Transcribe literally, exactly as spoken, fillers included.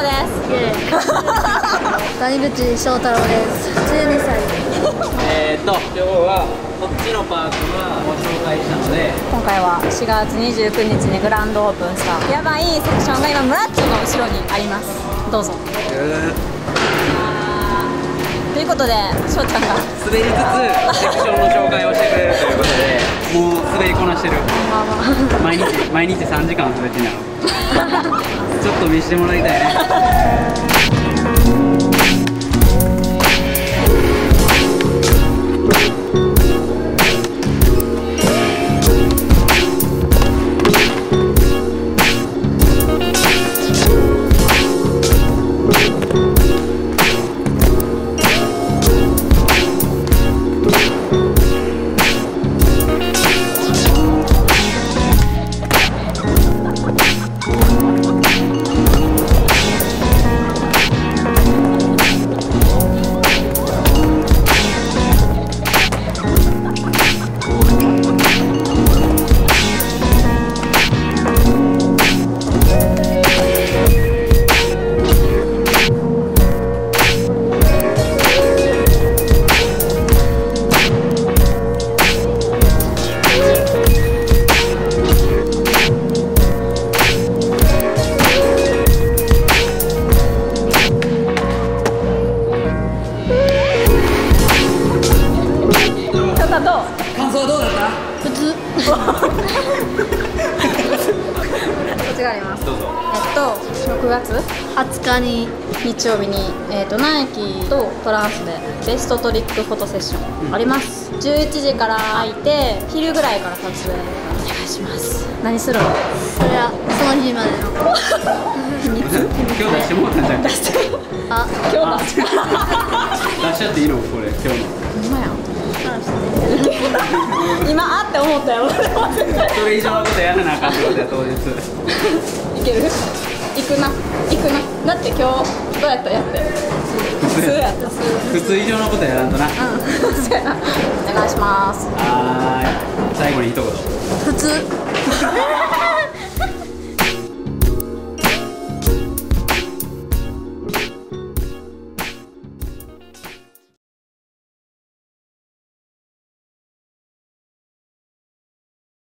です。 谷口翔太郎です。じゅうにさい。 えーっと今日はこっちのパークはご紹介したので、 今回はしがつにじゅうくにちにグランドオープンしたやばいセクションが今ムラッチョの後ろにあります。どうぞ。 えーということで翔ちゃんが滑りつつセクションの紹介をしてくれるということで、もう滑りこなしてる。 まあまあ毎日毎日さんじかん滑ってんやろ。ちょっと見せてもらいたいね。 感想はどうだった？ 普通。 こっちがあります。 どうぞ。 えっとろくがつはつかに日曜日に、えー、とナイキとトランスでベストトリックフォトセッションあります、うん、じゅういちじから空いて昼ぐらいから撮影お願いします。何するの？ それはその日までの秘密今日出してもらったんじゃん。 出してあ今日出して出しちゃっていいのこれ今日の。 ほんまや今あって思ったよ。 それ以上のことやらなあかんってことや当日。 いける？行くな行くな。だって今日どうやったやって普通やった普通以上のことやらんとな。 うんそうやな。お願いします。 はーい、最後に一言。 普通。